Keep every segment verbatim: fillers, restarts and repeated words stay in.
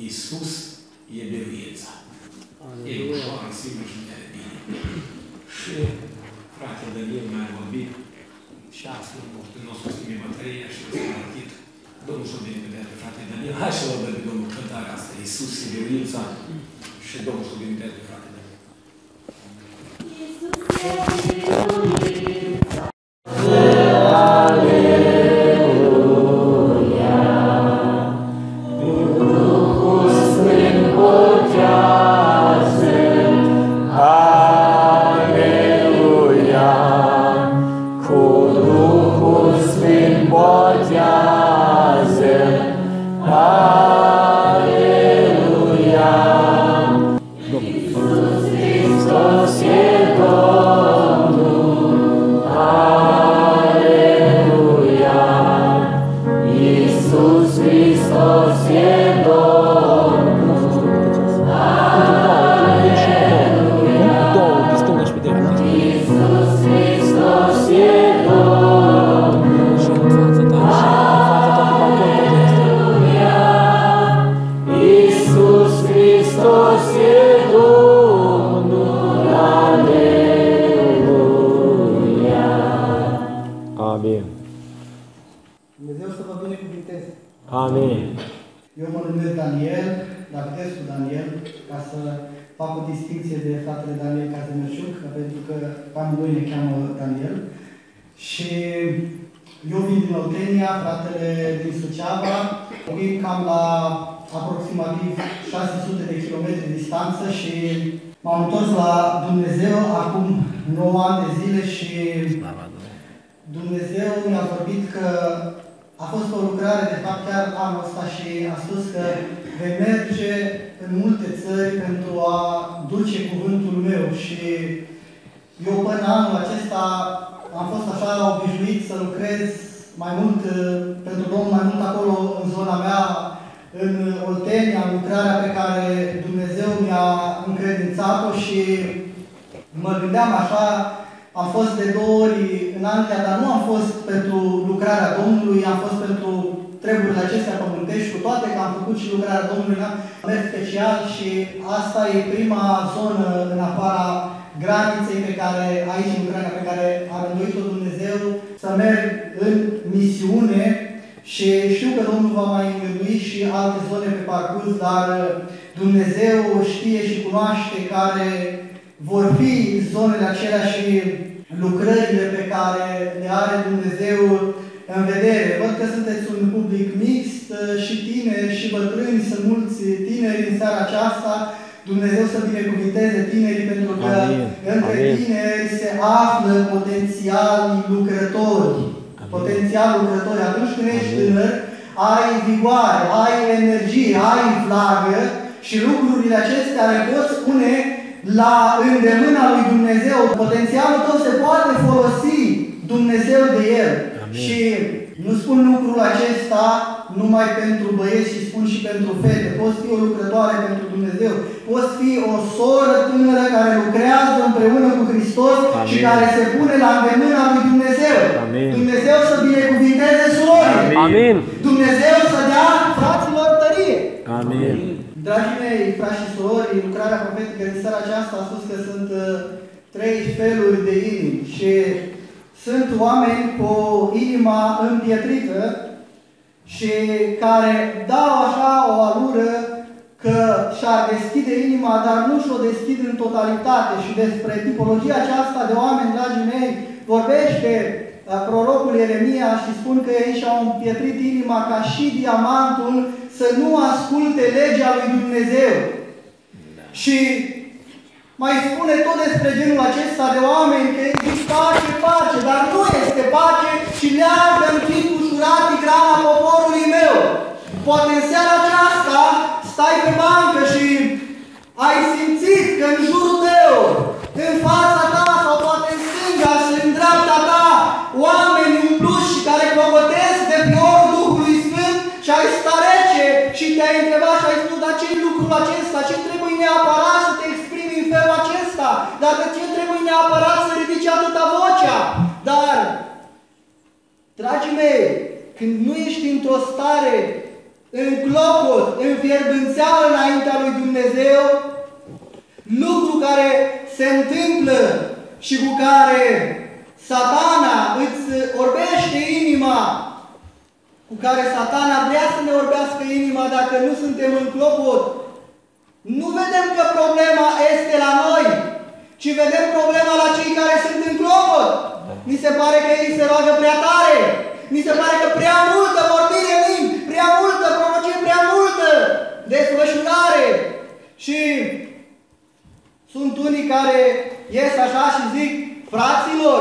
Iisus e biruința. E ușoară, sigur și de bine. Și fratele Daniel mai a vorbit și astfel nu o susține bateria și s-a arătit. Domnul și-o binecuvântat pe fratele Daniel. Hai să lăudăm pe Domnul cântarea asta. Iisus e biruința și Domnul și-o binecuvântat pe fratele Daniel. Iisus e biruința. Dacă ce trebuie neapărat să ridice atâta vocea. Dar, dragii mei, când nu ești într-o stare în clopot, în fierbânțeală înaintea lui Dumnezeu, lucru care se întâmplă și cu care Satana îți orbește inima, cu care Satana vrea să ne orbească inima dacă nu suntem în clopot. Nu vedem că problema este la noi, ci vedem problema la cei care sunt în clopot. Mi se pare că ei se roagă prea tare, mi se pare că prea multă vorbire în limbi, prea multă prorocie, prea multă desfășurare. Și sunt unii care ies așa și zic, fraților,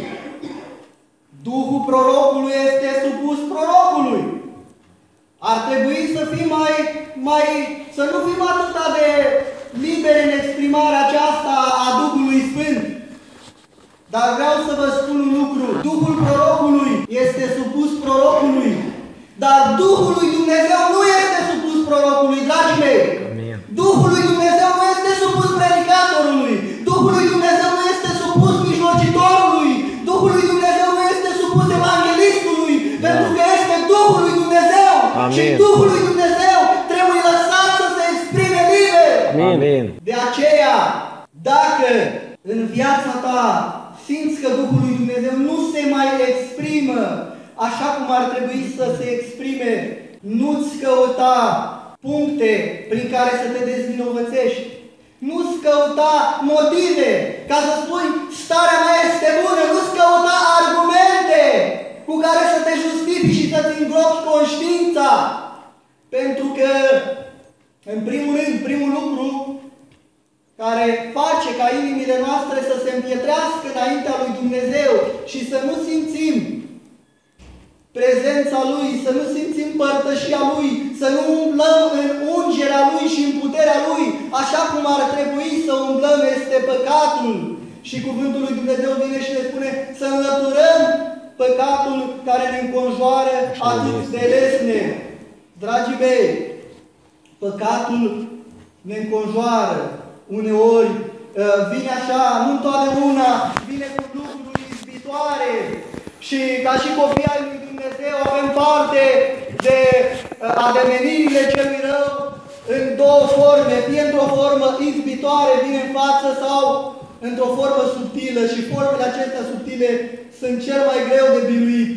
Duhul prorocului este supus prorocului. Ar trebui să fim mai, mai, să nu fim atât de liberi în exprimarea aceasta a Duhului Sfânt. Dar vreau să vă spun un lucru. Duhul prorocului este supus prorocului. Dar Duhul lui Dumnezeu nu este supus prorocului, dragii mei. Amin. Duhul lui Dumnezeu nu este supus predicatorului. Duhul lui Dumnezeu nu este supus mijlocitorului. Duhul lui Dumnezeu nu este supus evanghelistului. Da. Pentru că este Duhul lui Dumnezeu. Amin. Și Duhul lui Dumnezeu trebuie lăsat să se exprime liber. Amin. De aceea, dacă în viața ta simți că Duhul lui Dumnezeu nu se mai exprimă așa cum ar trebui să se exprime, nu-ți căuta puncte prin care să te dezvinovățești. Nu-ți căuta motive ca să spui starea mea este bună. Nu-ți căuta argumente cu care să te justifici și să-ți îngropi conștiința. Pentru că, în primul rând, primul lucru care face ca inimile noastre să se împietrească înaintea lui Dumnezeu și să nu simțim prezența Lui, să nu simțim părtășia Lui, să nu umblăm în ungerea Lui și în puterea Lui, așa cum ar trebui să umblăm, este păcatul. Și cuvântul lui Dumnezeu vine și ne spune să înlăturăm păcatul care ne înconjoară atât de lesne. Dragii mei, păcatul ne înconjoară. Uneori vine așa, nu întotdeauna, vine cu lucruri izbitoare. Și ca și copii ai lui Dumnezeu avem parte de adevenirile celui rău în două forme, fie într-o formă izbitoare, vine în față, sau într-o formă subtilă. Și formele acestea subtile sunt cel mai greu de biruit.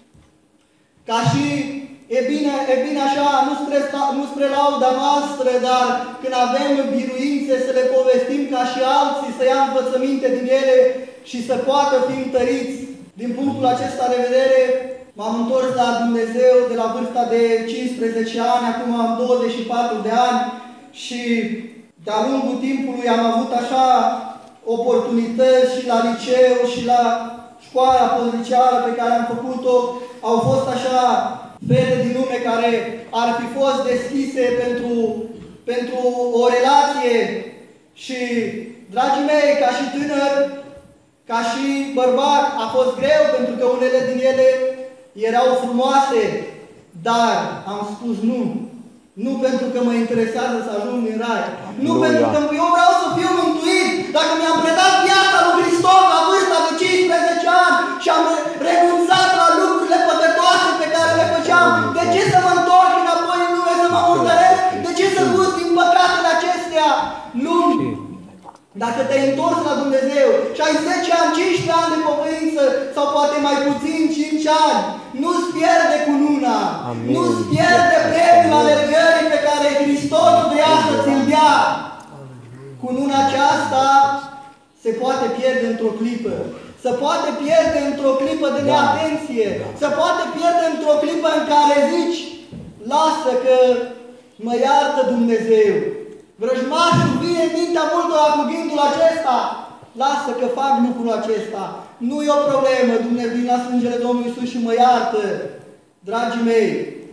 Ca și, e bine, e bine așa, nu spre, nu spre lauda noastră, dar când avem biruințe să le povestim ca și alții, să ia învățăminte din ele și să poată fi întăriți. Din punctul acesta de vedere, m-am întors la Dumnezeu de la vârsta de cincisprezece ani, acum am douăzeci și patru de ani și de-a lungul timpului am avut așa oportunități și la liceu și la școala postliceală pe care am făcut-o. Au fost așa fete din lume care ar fi fost deschise pentru, pentru o relație și, dragii mei, ca și tânăr, ca și bărbat, a fost greu pentru că unele din ele erau frumoase, dar am spus nu. Nu pentru că mă interesează să ajung în rai. Nu Aleluia. pentru că eu vreau să fiu mântuit. Dacă mi-am predat viața lui Hristos la vârsta de cincisprezece ani și am renunțat la lucrurile păcătoase pe care le făceam, de ce să mă întorc înapoi în lume să mă murdăresc? De ce să gust din păcatele acestea lumi? Dacă te-ai întors la Dumnezeu și ai zece ani, cincisprezece ani de pocăință sau poate mai puțin, cinci ani, nu-ți pierde cununa, nu-ți pierde premiul alergării pe care Hristos vrea să ți-l dea. Cununa aceasta se poate pierde într-o clipă, se poate pierde într-o clipă de neatenție, se poate pierde într-o clipă în care zici, lasă că mă iartă Dumnezeu. Vrăjmașul vine în mintea multora cu gândul acesta. Lasă că fac lucrul acesta. Nu e o problemă. Dumnezeu vine la sângele Domnului Iisus și mă iartă. Dragii mei,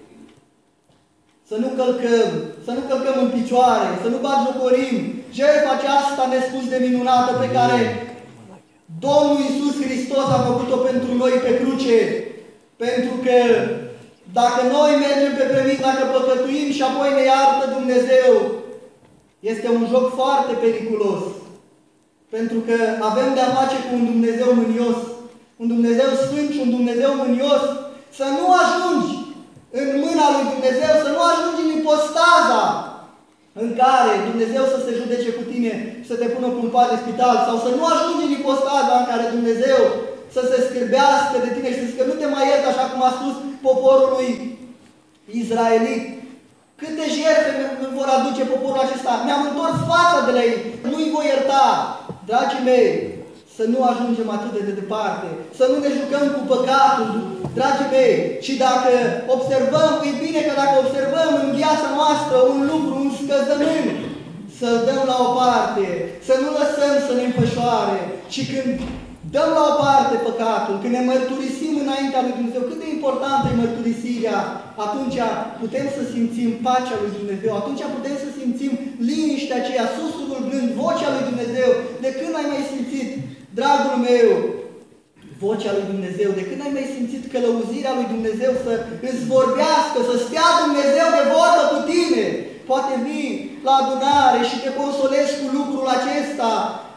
să nu călcăm, să nu călcăm în picioare, să nu batjocorim jertfa aceasta nespus de minunată pe care Domnul Iisus Hristos a făcut-o pentru noi pe cruce. Pentru că dacă noi mergem pe premisa, dacă păcătuim și apoi ne iartă Dumnezeu, este un joc foarte periculos. Pentru că avem de-a face cu un Dumnezeu mânios, un Dumnezeu sfânt și un Dumnezeu mânios. Să nu ajungi în mâna lui Dumnezeu, să nu ajungi în ipostaza în care Dumnezeu să se judece cu tine, să te pună cu un pat de spital, sau să nu ajungi în ipostaza în care Dumnezeu să se scârbească de tine și să zică, nu te mai iert, așa cum a spus poporului israelit. Câte jertfe îmi vor aduce poporul acesta? Mi-am întors fața de la ei, nu-i voi ierta. Dragii mei, să nu ajungem atât de departe, să nu ne jucăm cu păcatul, dragii mei. Și dacă observăm, e bine că dacă observăm în viața noastră un lucru, un scăzământ, să-l dăm la o parte, să nu lăsăm să ne înfășoare. Și când dăm la o parte păcatul, când ne mărturisim înaintea lui Dumnezeu, cât de importantă e mărturisirea, atunci putem să simțim pacea lui Dumnezeu, atunci putem să simțim liniștea aceea, susurul blând, vocea lui Dumnezeu. De când ai mai simțit, dragul meu, vocea lui Dumnezeu? De când ai mai simțit călăuzirea lui Dumnezeu să îți vorbească, să stea Dumnezeu de vorbă cu tine? Poate vii la adunare și te consolezi cu lucrul acesta.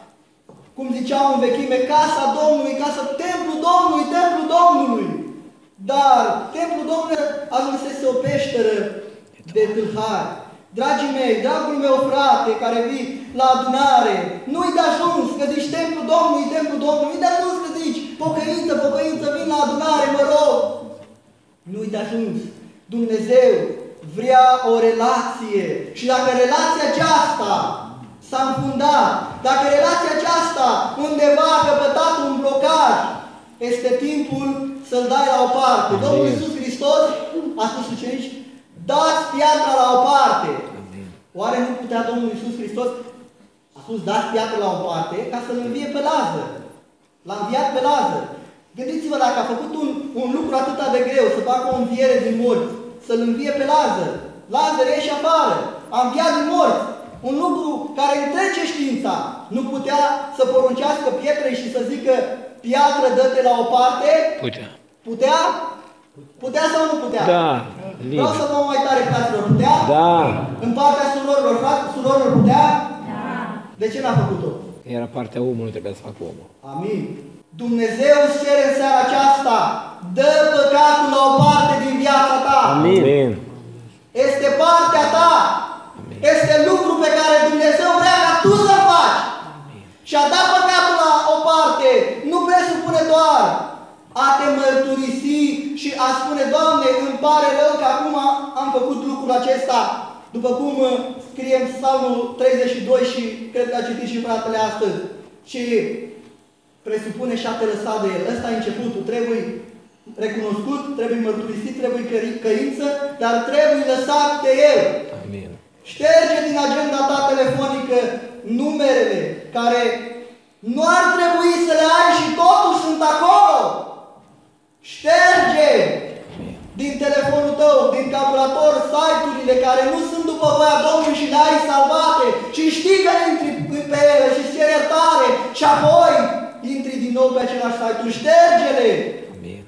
Cum ziceau în vechime, casa Domnului, casa, templul Domnului, templul Domnului. Dar templul Domnului ajunsese o peșteră de tâlhari. Dragii mei, dragul meu frate care vii la adunare, nu-i de ajuns că zici templul Domnului, templul Domnului, nu-i de ajuns că zici pocăință, pocăință, vin la adunare, mă rog. Nu-i de ajuns. Dumnezeu vrea o relație. Și dacă relația aceasta s-a înfundat, dacă relația aceasta undeva a căpătat un blocaj, este timpul să-l dai la o parte. Amin. Domnul Iisus Hristos a spus ucenici, dați piatra la o parte. Amin. Oare nu putea Domnul Iisus Hristos, a spus, dați piatra la o parte ca să-l învie pe Lazar. L-a înviat pe Lazar. Gândiți-vă dacă a făcut un, un lucru atât de greu, să facă o înviere din morți, să-l învie pe Lazar. Lazar ieși afară, a înviat din morți. Un lucru care întrece știința. Nu putea să poruncească pietrei și să zică, piatră, dă-te la o parte? Putea. Putea? Putea sau nu putea? Da. Vreau să vă mai tare, fraților. Putea? Da. În partea surorilor, frate, surorilor putea? Da. De ce n-a făcut-o? Era partea omului, trebuia să facă omul. Amin. Dumnezeu îți cere în seara aceasta, dă păcatul la o parte din viața ta. Amin. Este partea ta. Amin. Este lucru pe care Dumnezeu vrea ca tu să faci. Amin. Și a da păcatul la o parte nu presupune doar a te mărturisi și a spune, Doamne, îmi pare rău că acum am făcut lucrul acesta, după cum scrie în Psalmul treizeci și doi și cred că a citit și fratele astăzi. Și presupune și a te lăsa de el. Ăsta e începutul. Trebuie recunoscut, trebuie mărturisit, trebuie căință, dar trebuie lăsat de el. Amin. Șterge din agenda ta telefonică numerele care nu ar trebui să le ai și totuși sunt acolo. Șterge din telefonul tău, din calculator, site-urile care nu sunt după voia Domnului și le ai salvate și știi că intri pe ele și îți ceri iertare și apoi intri din nou pe același site-uri. Șterge-le! Amin.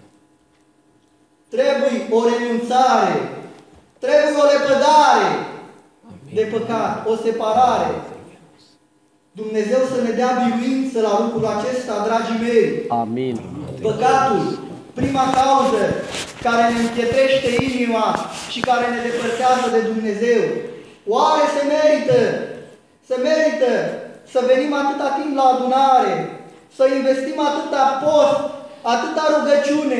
Trebuie o renunțare, trebuie o lepădare Amin. de păcat, o separare. Dumnezeu să ne dea biruință la lucrul acesta, dragii mei. Amin. Păcatul, prima cauză care ne împietrește inima și care ne depărtează de Dumnezeu. Oare se merită, se merită să venim atâta timp la adunare, să investim atâta post, atâta rugăciune,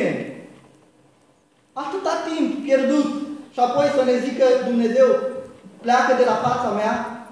atâta timp pierdut și apoi să ne zică Dumnezeu, pleacă de la fața mea?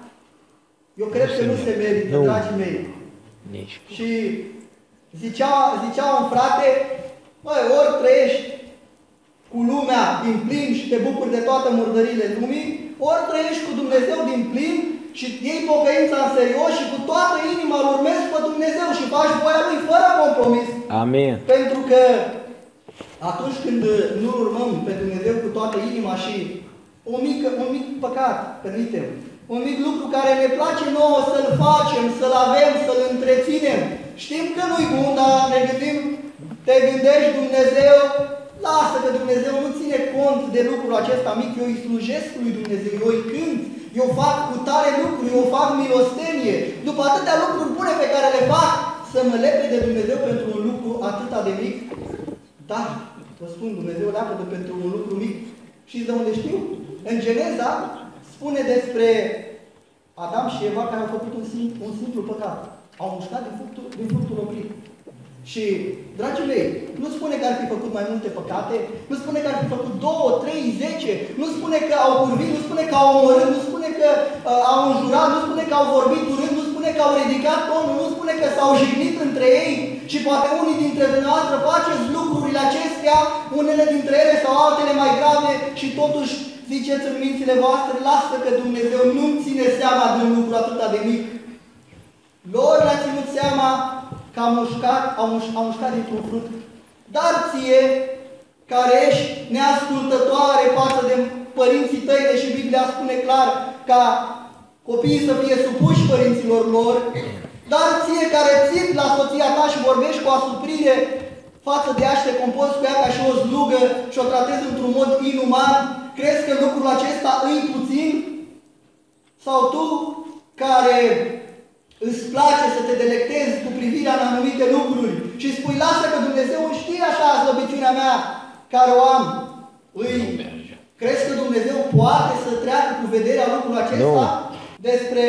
Eu cred că nu se merită, dragii mei. Nici. Și zicea, zicea un frate, băi, ori trăiești cu lumea din plin și te bucuri de toate murdările lumii, ori trăiești cu Dumnezeu din plin și iei pocăința în serios și cu toată inima îl urmezi pe Dumnezeu și faci voia Lui fără compromis. Amin. Pentru că atunci când nu urmăm pe Dumnezeu cu toată inima și un mic, un mic păcat, permitem, un mic lucru care ne place nouă să-l facem, să-l avem, să-l întreținem, știm că nu-i bun, dar ne gândim, te gândești Dumnezeu, lasă că Dumnezeu nu ține cont de lucrul acesta mic, eu îi slujesc lui Dumnezeu, eu îi cânt, eu fac cu tare lucruri, eu fac milostenie, după atâtea lucruri bune pe care le fac, să mă lepe de Dumnezeu pentru un lucru atâta de mic? Da, vă spun, Dumnezeu leapă de pentru un lucru mic Știți de unde știu? În Geneza spune despre Adam și Eva care au făcut un simplu, un simplu păcat. Au mușcat din fructul, din fructul oprit. Și, dragii mei, nu spune că ar fi făcut mai multe păcate, nu spune că ar fi făcut două, trei, zece, nu spune că au curvit, nu spune că au omorât, nu spune că uh, au înjurat, nu spune că au vorbit urât, nu spune că au ridicat tonul, nu spune că s-au jignit între ei. Și poate unii dintre dumneavoastră faceți lucrurile acestea, unele dintre ele sau altele mai grave și totuși ziceți în mințile voastre, lasă că Dumnezeu nu-mi ține seama de un lucru atât de mic. Lor le-a ținut seama că au mușcat, au, muș, au mușcat dintr-un fruct. Dar ție, care ești neascultătoare față de părinții tăi, deși Biblia spune clar ca copiii să fie supuși părinților lor, dar ție care ții la soția ta și vorbești cu asuprire față de a te comporți cu ea ca și o slugă și o tratezi într-un mod inuman, crezi că lucrul acesta îi puțin? Sau tu, care îți place să te delectezi cu privirea în anumite lucruri și spui, lasă că Dumnezeu știe așa slăbiciunea mea care o am, îi, crezi că Dumnezeu poate să treacă cu vederea lucrul acesta? Nu. Despre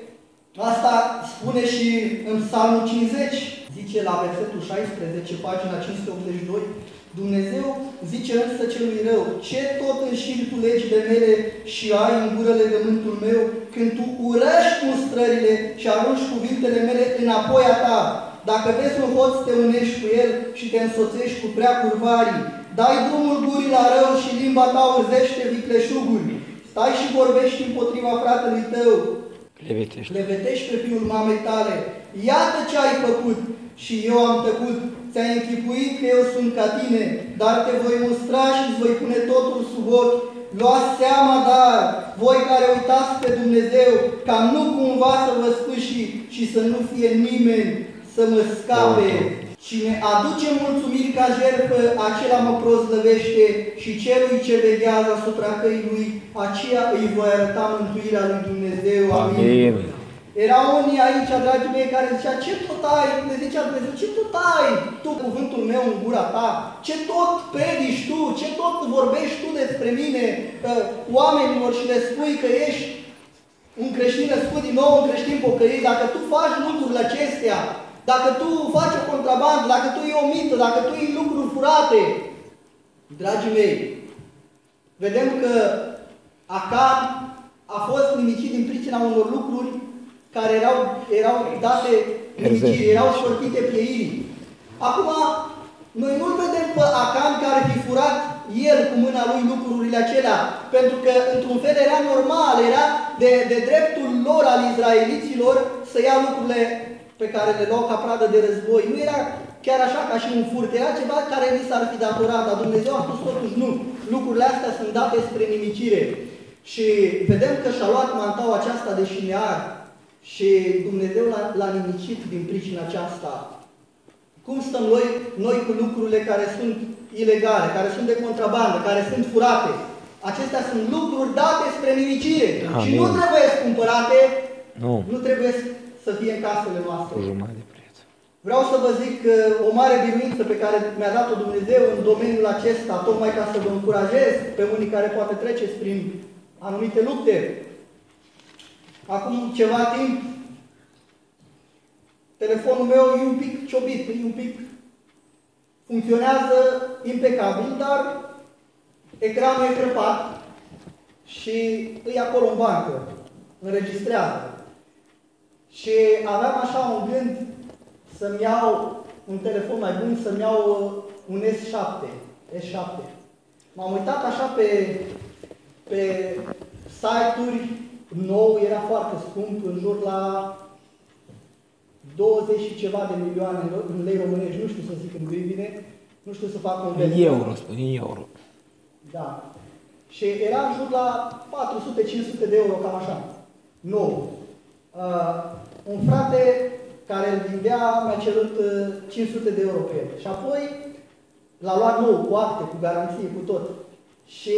asta spune și în Psalmul cincizeci, zice la versetul șaisprezece, pagina cinci sute optzeci și doi, Dumnezeu zice însă celui rău, ce tot înșiri tu legile mele și ai în gură legământul meu, când tu urăști mustrările și arunci cuvintele mele înapoi a ta. Dacă vezi un hoț, te unești cu el și te însoțești cu prea curvarii. Dai drumul gurii la rău și limba ta urzește vicleșuguri. Stai și vorbești împotriva fratelui tău. Clevetești. Clevetești pe fiul mamei tale. Iată ce ai făcut și eu am tăcut. Ți-ai închipuit că eu sunt ca tine, dar te voi mustra și îți voi pune totul sub ochi. Luați seama, dar, voi care uitați pe Dumnezeu, ca nu cumva să vă spâși și să nu fie nimeni să mă scape. Cine aduce mulțumiri ca jertfă, acela mă proslăvește și celui ce veghează asupra căii lui, aceea îi voi arăta mântuirea lui Dumnezeu. Amin. Amin. Erau unii aici, dragii mei, care zicea, ce tot ai? Le zicea Dumnezeu, ce tot ai tu cuvântul meu în gura ta? Ce tot predici tu? Ce tot vorbești tu despre mine oamenilor și le spui că ești un creștin născut din nou, un creștin pocăit? Dacă tu faci lucrurile acestea, dacă tu faci o contrabandă, dacă tu iei o mită, dacă tu iei lucruri furate, dragii mei, vedem că Acan a fost nimicit din pricina unor lucruri care erau, erau date nimicii, erau sortite pieirii. Acum, noi nu-l vedem pe Acan care fi furat el cu mâna lui lucrurile acelea, pentru că, într-un fel, era normal, era de, de dreptul lor al izraeliților să ia lucrurile pe care le luau ca pradă de război. Nu era chiar așa ca și un furt, era ceva care li s-ar fi datorat, dar Dumnezeu a spus totuși nu. Lucrurile astea sunt date spre nimicire. Și vedem că și-a luat mantaua aceasta de șinear și Dumnezeu l-a nimicit din pricina aceasta. Cum stăm noi, noi cu lucrurile care sunt ilegale, care sunt de contrabandă, care sunt furate? Acestea sunt lucruri date spre nimicire. Amin. Și nu trebuie cumpărate, nu, nu trebuie să fie în casele noastre. Vreau să vă zic o mare biruință pe care mi-a dat-o Dumnezeu în domeniul acesta, tocmai ca să vă încurajez pe unii care poate treceți prin anumite lupte. Acum ceva timp, telefonul meu e un pic ciobit, e un pic funcționează impecabil, dar ecranul e crăpat și e acolo în bancă, înregistrează. Și aveam așa un gând să-mi iau un telefon mai bun, să-mi iau un S șapte. S șapte. M-am uitat așa pe, pe site-uri nou, era foarte scump, în jur la douăzeci și ceva de milioane în lei românești, nu știu să zic în bine, nu știu să fac un în euro, spune, în euro. Da. Și era în jur la patru sute cinci sute de euro, cam așa. Nou. Uh, un frate care îl vindea mi-a cerut uh, cinci sute de euro pe el. Și apoi l-a luat nou, cu acte, cu garanție, cu tot. Și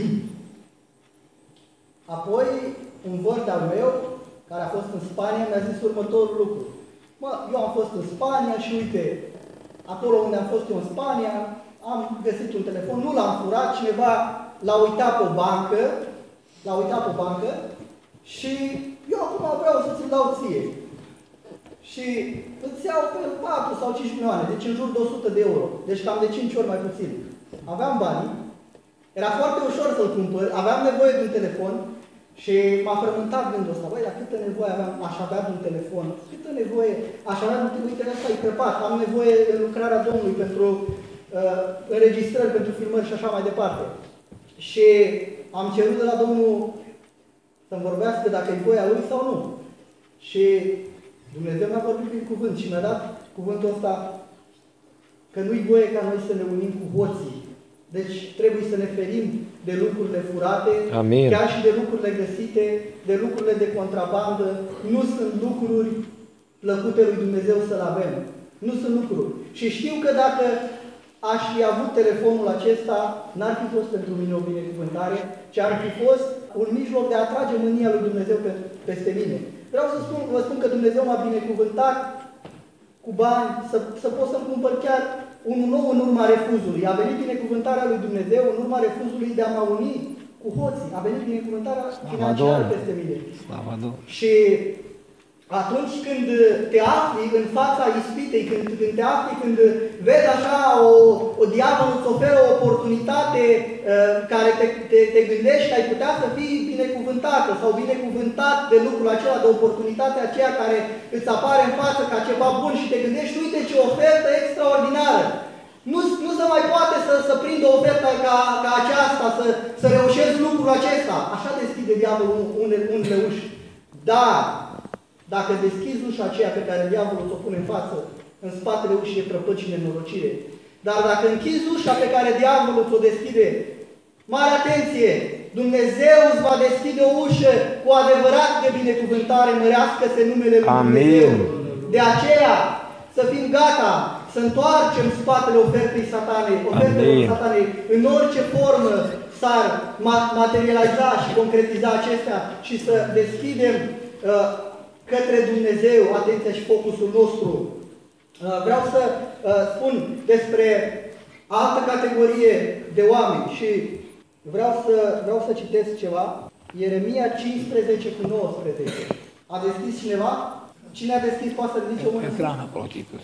apoi un văd al meu, care a fost în Spania, mi-a zis următorul lucru. Mă, eu am fost în Spania și uite, acolo unde am fost eu în Spania, am găsit un telefon, nu l-am furat, cineva l-a uitat pe o bancă, l-a uitat pe o bancă și eu acum vreau să ți-l dau ție. Și îți iau pe patru sau cinci milioane, deci în jur de o sută de euro. Deci cam de cinci ori mai puțin. Aveam banii, era foarte ușor să-l cumpăr, aveam nevoie de un telefon și m-a frământat gândul ăsta. Băi, dar câtă nevoie aveam, aș avea de un telefon, câtă nevoie, aș avea de un telefon, uite, ăsta e crăpat, am nevoie în lucrarea Domnului pentru uh, înregistrări, pentru filmări și așa mai departe. Și am cerut de la Domnul să-mi vorbească dacă e voia Lui sau nu. Și Dumnezeu mi-a vorbit prin cuvânt și mi-a dat cuvântul ăsta că nu-i voie ca noi să ne unim cu hoții. Deci trebuie să ne ferim de lucrurile furate, Amin. chiar și de lucrurile găsite, de lucrurile de contrabandă. Nu sunt lucruri plăcute lui Dumnezeu să-l avem. Nu sunt lucruri. Și știu că dacă aș fi avut telefonul acesta, n-ar fi fost pentru mine o binecuvântare, ci ar fi fost un mijloc de a atrage mânia lui Dumnezeu pe, peste mine. Vreau să spun, vă spun că Dumnezeu m-a binecuvântat cu bani, să, să pot să-mi cumpăr chiar unul nou în urma refuzului. A venit binecuvântarea lui Dumnezeu în urma refuzului de a mă uni cu hoții. A venit binecuvântarea financiară peste mine. Și atunci când te afli în fața ispitei, când, când te afli, când vezi așa o, o diavolul îți oferă o oportunitate uh, care te, te, te gândești că ai putea să fii binecuvântată sau binecuvântat de lucrul acela, de oportunitatea aceea care îți apare în față ca ceva bun și te gândești, uite ce ofertă extraordinară. Nu, nu se mai poate să, să prindă o ofertă ca, ca aceasta, să, să reușezi lucrul acesta. Așa deschide diavolul unele, unele uși. Dar dacă deschizi ușa aceea pe care diavolul o pune în față, în spatele ușii e prăpăd și nenorocire. Dar dacă închizi ușa pe care diavolul o deschide, mare atenție! Dumnezeu îți va deschide o ușă cu adevărat de binecuvântare, mărească-se numele lui Amin. Dumnezeu. De aceea, să fim gata, să întoarcem spatele ofertei satanei, ofertei satanei, în orice formă s-ar materializa și concretiza acestea și să deschidem uh, către Dumnezeu, atenția și focusul nostru. Vreau să spun despre altă categorie de oameni și vreau să, vreau să citesc ceva. Ieremia cincisprezece cu nouăsprezece. A deschis cineva? Cine a deschis poate să ridice o mână? Ecran acolo,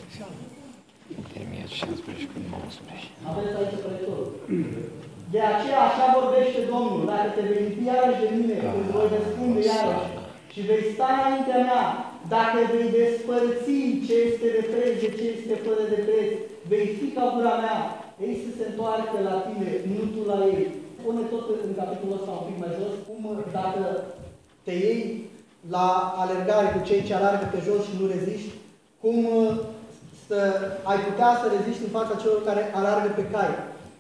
Ieremia cincisprezece cu nouăsprezece. Aveți aici prăitorul. De aceea așa vorbește Domnul, dacă te vei lipi iarăși de mine, îți voi răspunde iarăși. Și vei sta înaintea mea, dacă vei despărți ce este de preț de ce este fără de preț, vei fi ca gura mea, ei să se întoarcă la tine, nu tu la ei. Spune tot în capitolul ăsta un pic mai jos, cum dacă te iei la alergare cu cei ce alergă pe jos și nu reziști, cum să ai putea să reziști în fața celor care alergă pe cai.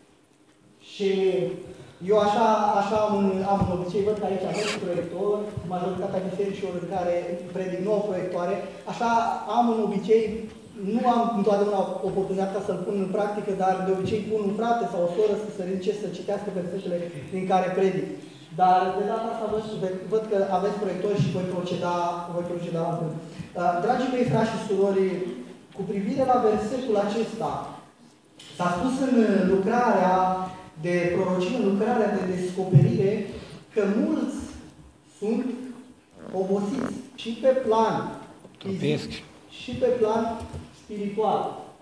Și eu așa, așa am, un, am un obicei, văd că aici aveți proiector, majoritatea bisericilor în care predic nouă proiectoare, așa am un obicei, nu am întotdeauna oportunitatea să-l pun în practică, dar de obicei pun un frate sau o soră să se ridice să citească versetele din care predic. Dar de data asta văd, văd că aveți proiectori și voi proceda, voi proceda altfel. Dragii mei frați și surori, cu privire la versetul acesta, s-a spus în lucrarea de prorocie, în lucrarea de descoperire, că mulți sunt obosiți și pe plan fizic și pe plan spiritual.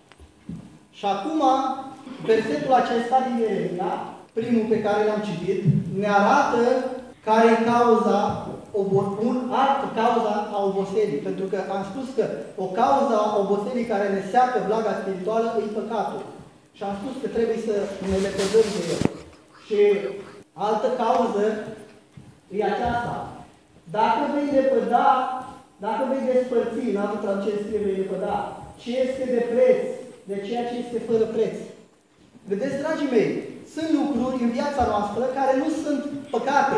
Și acum, versetul acesta din Ieremia, primul pe care l-am citit, ne arată care e cauza, un altă cauza a oboselii. Pentru că am spus că o cauza a oboselii care ne seacă vlaga spirituală e păcatul. Și am spus că trebuie să ne lepădăm de el. Și altă cauză e aceasta. Dacă vei lepăda, dacă vei despărți, în altă traducere scrie vei lepăda, ce este de preț, de ceea ce este fără preț. Vedeți, dragii mei, sunt lucruri în viața noastră care nu sunt păcate.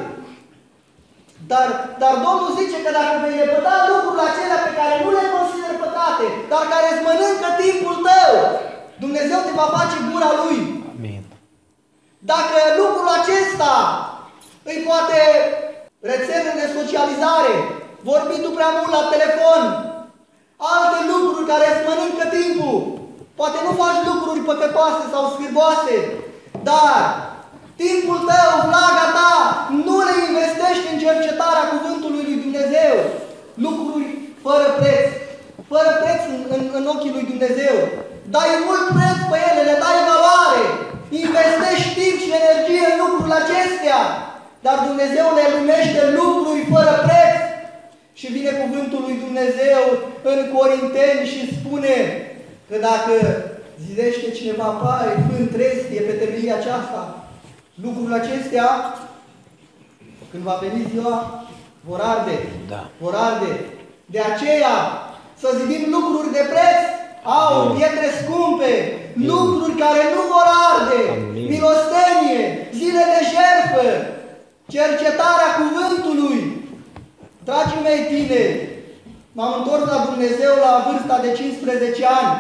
Dar, dar Domnul zice că dacă vei lepăda lucrurile acelea pe care nu le consider păcate, dar care îți mănâncă timpul tău, Dumnezeu te va face gura Lui. Amin. Dacă lucrul acesta îi poate rețele de socializare, vorbi tu prea mult la telefon, alte lucruri care îți mănâncă timpul, poate nu faci lucruri păcătoase sau scârboase, dar Timpul tău, vlaga ta, nu le investești în cercetarea Cuvântului lui Dumnezeu. Lucruri fără preț. Fără preț în, în, în ochii lui Dumnezeu. Dai mult preț pe ele, le dai valoare. Investești timp și energie în lucrurile acestea. Dar Dumnezeu le numește lucruri fără preț. Și vine cuvântul lui Dumnezeu în Corinteni și spune că dacă zidește cineva paie, fân, trestie pe temelia aceasta, lucrurile acestea, când va veni ziua, vor arde. Da. Vor arde. De aceea, să zidim lucruri de preț, aur, pietre scumpe, Amin. Lucruri care nu vor arde, Amin. Milostenie, zile de jertfă, cercetarea cuvântului. Dragii mei tineri, m-am întors la Dumnezeu la vârsta de cincisprezece ani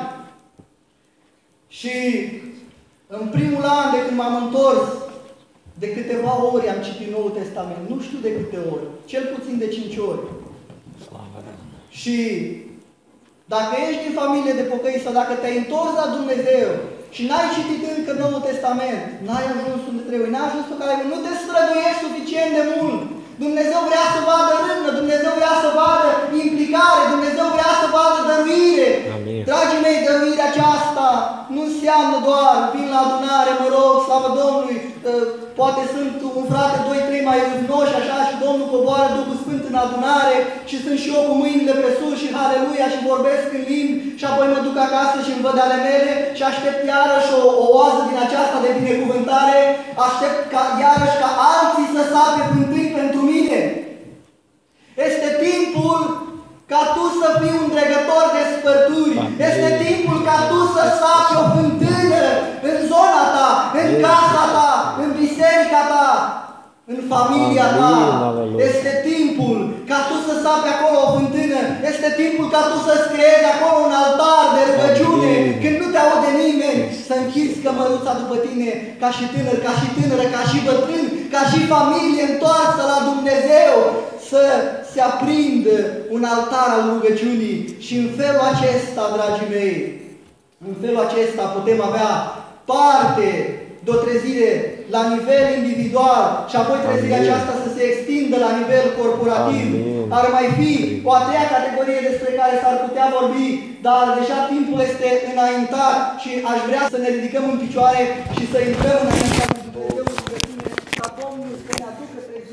și în primul an de când m-am întors, de câteva ori am citit Noul Testament. Nu știu de câte ori, cel puțin de cinci ori. Și dacă ești din familie de pocăiți sau dacă te-ai întors la Dumnezeu și n-ai citit încă Noul Testament, n-ai ajuns unde trebuie, n-ai ajuns pe care nu te străduiești suficient de mult. Dumnezeu vrea să vadă râvnă, Dumnezeu vrea să vadă implicare, Dumnezeu vrea să vadă dăruire. Amin. Dragii mei, dăruirea aceasta nu înseamnă doar vin la adunare, mă rog, slavă Domnului, poate sunt un frate, doi, trei mai râvnoși, așa, și Domnul coboară Duhul Sfânt în adunare și sunt și eu cu mâinile pe sus și haleluia și vorbesc în limbi și apoi mă duc acasă și îmi văd ale mele și aștept iarăși o, o oază din aceasta de binecuvântare, aștept ca, iarăși ca alții să sape fântâni pentru mine. Este timpul ca tu să fii un dregător de spărturi. Este timpul ca tu să sapi o fântână în zona ta, în casa ta, în biserica ta, în familia ta. Este timpul ca tu să sapi acolo o fântână. Este timpul ca tu să-ți creezi acolo un altar de rugăciune. Când nu te aude nimeni, să închizi cămăruța după tine, ca și tânăr, ca și tânără, ca și bătrân, ca și familie întoarsă la Dumnezeu, să se aprindă un altar al rugăciunii. Și în felul acesta, dragii mei, în felul acesta putem avea parte de o trezire la nivel individual și apoi trezirea Amin. Aceasta să se extindă la nivel corporativ. Amin. Ar mai fi o a treia categorie despre care s-ar putea vorbi, dar deja timpul este înaintat și aș vrea să ne ridicăm în picioare și să intrăm în această